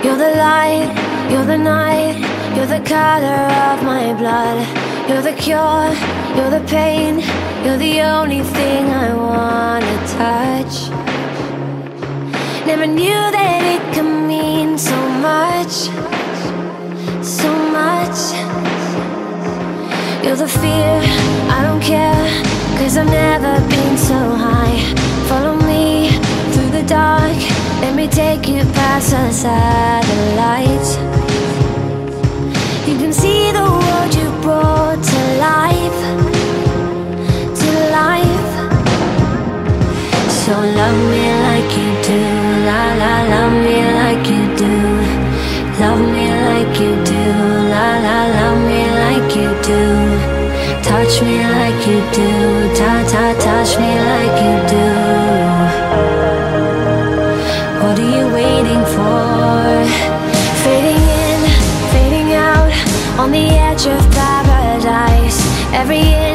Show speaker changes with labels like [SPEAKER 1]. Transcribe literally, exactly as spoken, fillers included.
[SPEAKER 1] You're the light, you're the night, you're the color of my blood. You're the cure, you're the pain, you're the only thing I wanna touch. Never knew that it could mean so much, so much. You're the fear, I don't care, cause I've never been so high. Follow me through the dark, let me take you past the satellites. You can see the world you brought to life, to life. So love me like you do, la la, love me like you do. Love me like you do, la la, love me like you do. Touch me like you do, ta ta, touch me like you do. What are you waiting for? Fading in, fading out, on the edge of paradise. Every